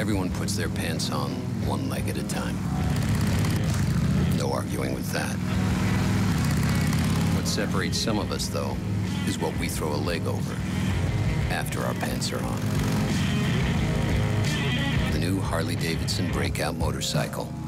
Everyone puts their pants on one leg at a time. No arguing with that. What separates some of us, though, is what we throw a leg over after our pants are on. The new Harley Davidson Breakout motorcycle.